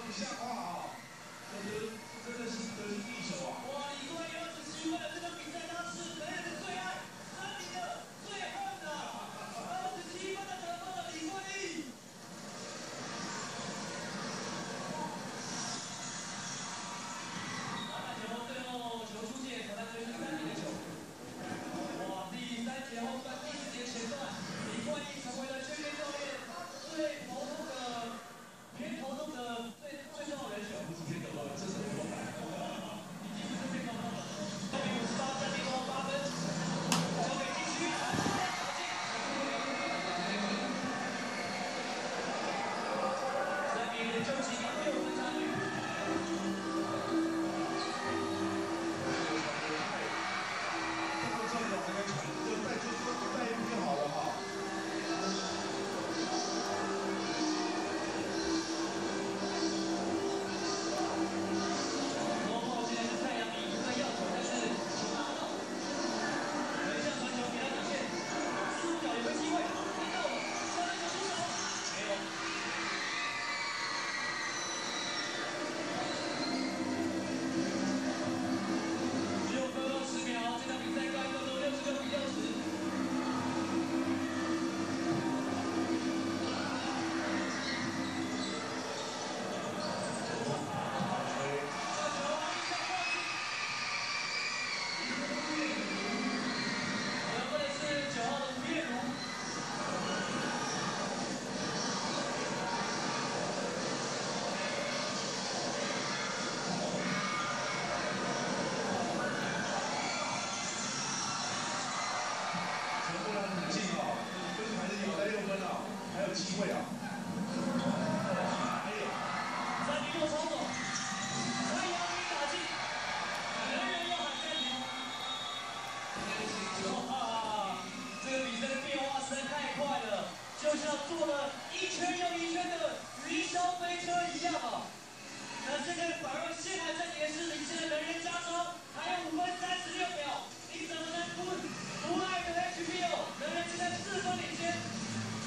不像话啊！真的是得心应手啊！哇，李冠宇27分的这个比赛，他是人人的最爱，山民的最恨啊！27分的得分的李冠宇。篮板球最后球出界，投篮队是3比的球。哇，第3节后段第4节前段，李冠宇成为了全面教练最头痛的。 偏头痛的最重要人选，不是偏头痛，这是头痛感。已经不是偏头痛了。后面58分，另外8分，交给禁区，3比0，究极6分差距。这个阵容这个传就再一步就好了哈。 还有机会啊！还有3比6操作，太阳没打进，人人要喊暂停。哇，这个比赛的变化实在太快了，就像做了一圈又一圈的云霄飞车一样啊！那这个反而现在暂停是领先的人人加长，还有5分36秒，你怎么能不爱的 HBL？ 人人现在4分领先。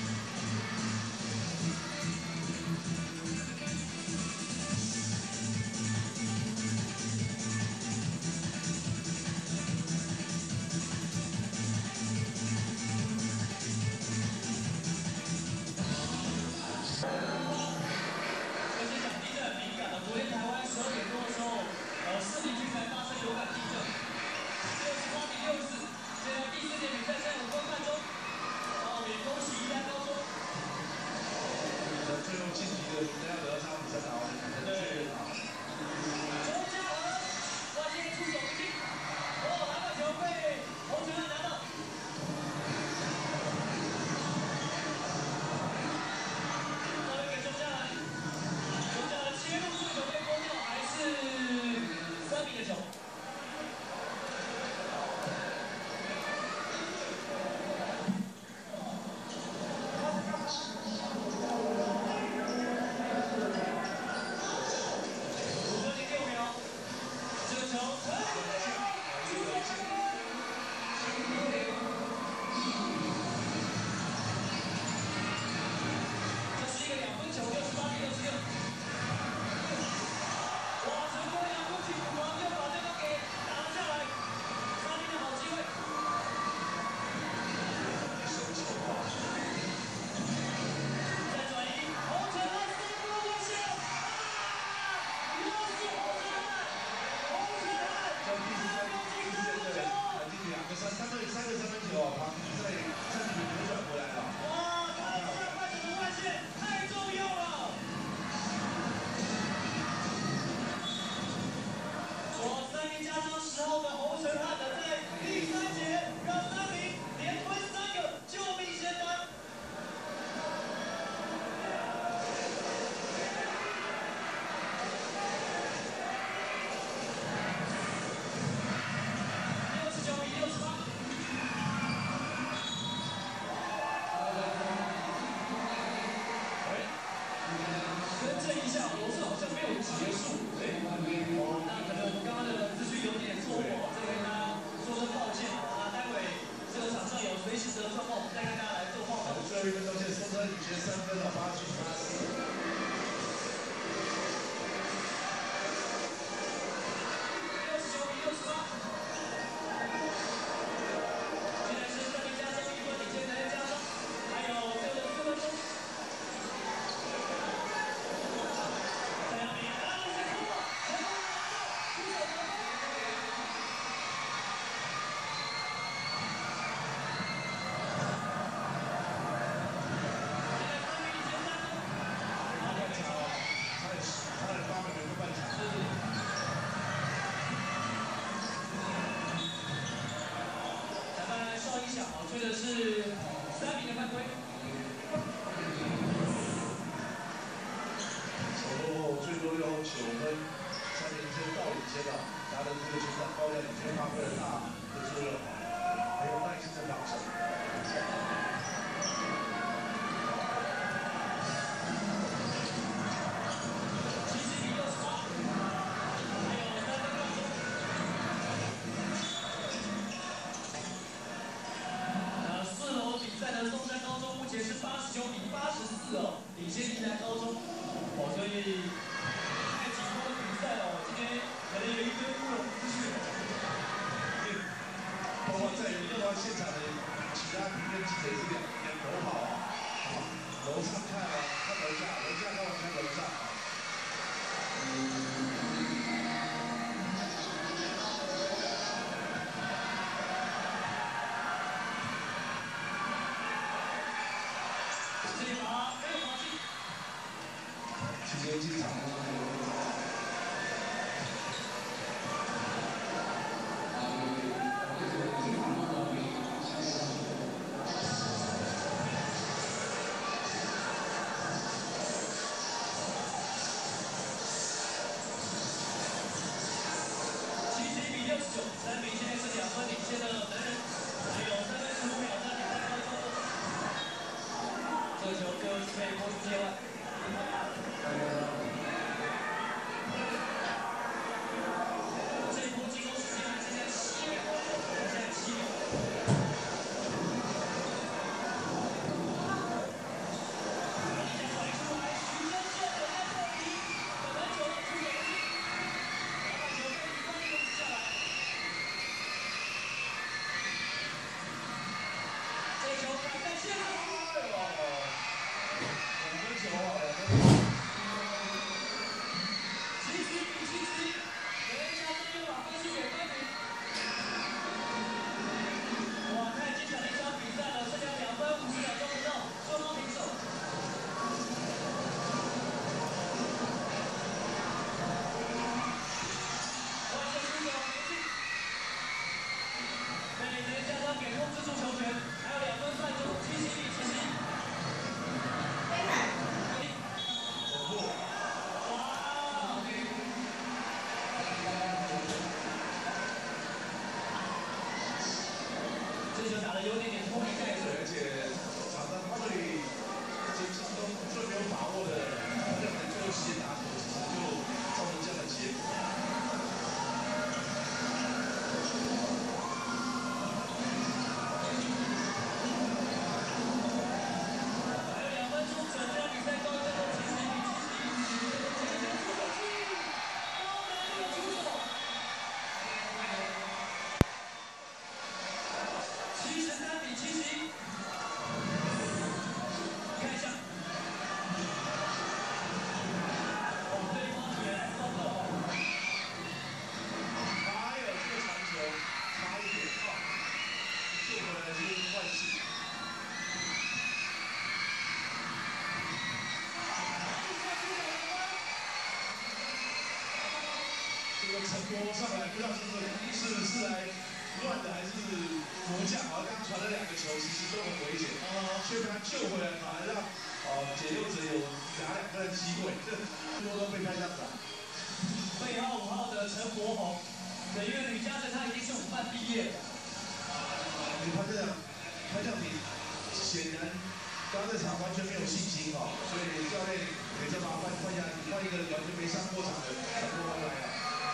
昨天台湾12点多的时候，士林区才发生有感地震，68比64。现在第4节比赛剩5分半钟，也恭喜宜兰高中。最后晋级的应该要得到3比3啊，才能确认啊。周家和关键出手不进，篮板球被洪承汉拿到。交给周家和。 切入速球被封掉，还是3比9。5分06秒，这个球这是一个2分球，68比66。 马上就把这个给打了下来，3比的好机会。再转移，洪承汉3分过线，又是洪承汉3分进3分球， 3个三分球啊，他在身体扭转回来了。 哇，他下半场的外线太重要了。 3名加上10号的洪承汉的在第3节让3名连吞3个救命仙丹。69比68。更正一下，我是好像没有结束，那可能刚刚的资讯有点错误，这个跟大家说声抱歉。那待会这个场上有随时的状况，我们再跟大家来做报道。 最后1分钟线，松山领先3分了，80-84。 比84哦，领先宜兰高中。哦，所以太紧绷的比赛哦，今天可能有一堆乌龙资讯。 包括在现场的其他评论记者也是两头跑啊，楼上看啊，看楼下，楼下看完看楼上啊。 这一把没有罚进。 今天进场。 3比现在是2分领先的男人，还有3分15秒的比赛高中。这球最后是被拨出界外。这一波进攻时间还剩下7秒，剩下7秒。一下甩出来，徐真秀等在这里，等很久了，出手不进，把球被李冠利控制下来。 这球摆在线上，哎呦，2分球啊，2分球，70比71，人家这边把分数给扳平。哇，太精彩的一场比赛了，剩下2分50秒钟不到，双方平手。外线出手没进，被人家他给控制住球权。 还有2分半钟，70比71。哇！这球打得有点拖泥带水， 而且常常最最没有把握的，认为最后时间打球，其实就造成这样的结果。 陈国上来不知道是来乱的还是佛将啊？刚传了2个球，其实都很危险，却被他救回来，反而让解救者有拿2分的机会，这最后都被派上场。 背号5号的陈国宏，对，因为吕嘉诚他已经是5班毕业了。 他这样比显然刚刚这场完全没有信心哦，所以教练给这麻烦换一个完全没上过场的陈国宏来了。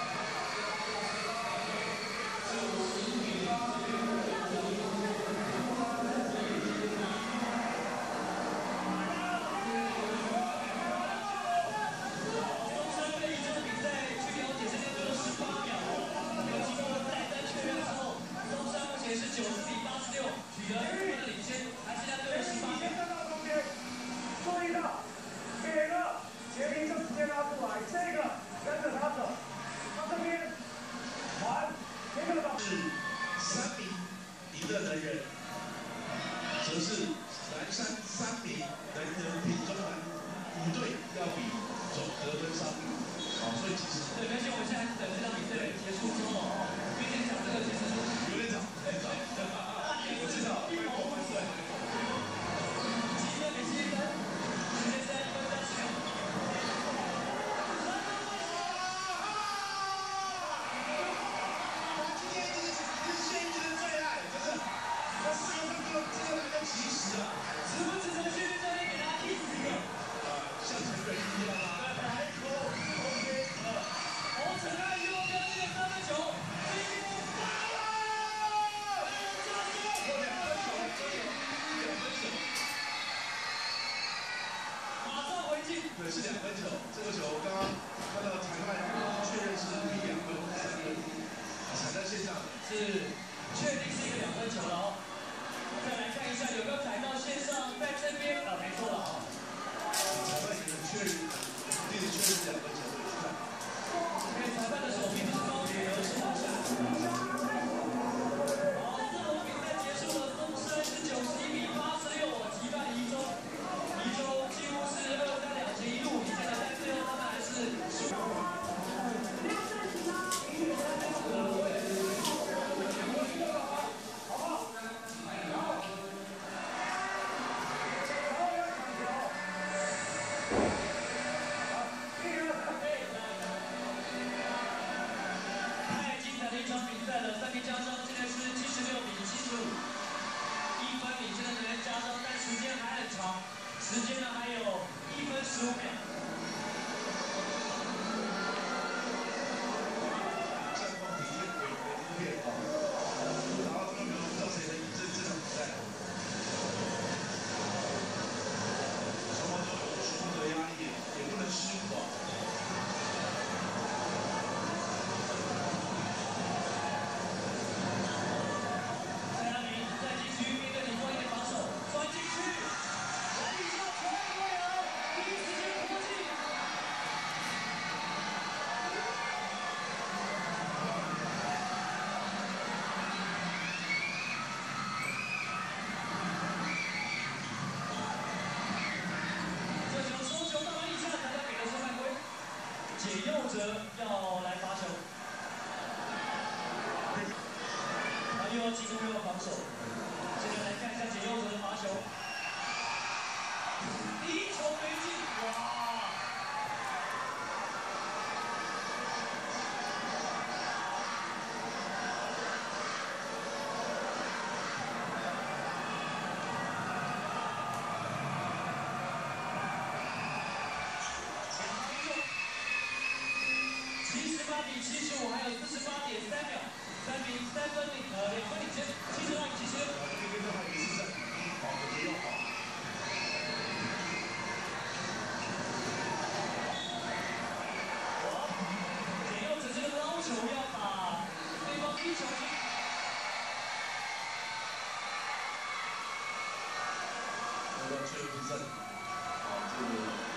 则是南山3名人品中南5队要比总得分上，所以其实对，而且我们现在等这场比赛结束之后，毕竟讲这个其实有点早，我知道，一毛半岁 ，7比71，时间在1分30秒。 他今天这是现役的最爱，真的，他4个分这个来得及时啊值不值得训练教练给他第4个？ 像陈北一样啊，还扣 OK 侯承爱又标进了3分球，今天8了。 对，是2分球。这个球刚刚看到裁判确认是第2分、3分，踩在线上是确定是一个2分球了哦。再来看一下有没有踩到线上，在这边啊，没错了啊。 裁判也很确认，一直确认是2分球，去看。 因为裁判的手臂不是高举，而是往下。好，4轮比赛结束了，松山是91比86击败宜中。宜中几乎是2-3-2前一路领先了，但最后他们还是输。太精彩的一场比赛了，3名家长现在是76比75，1分领先的能源家长，但时间还很长，时间呢还有1分15秒。 战况已经诡谲多变啊！打到这个不知道谁能赢这场比赛。双方都有输的压力，也不能失误啊。 蔡阿明在禁区面对李光一的防守，钻进去，篮底下传过来，第一时间迫近。这球收球到篮底下，裁判给的是犯规，解佑哲要来罚球。他又要进攻又要防守。现在来看一下解佑哲的罚球，第一球没进，哇！78比75，还有48.3秒，2分领先，72比76。 这边的话也是在比拼，保的也要好。 解佑哲这个捞球要把对方逼球进。 来到最后比赛，这个。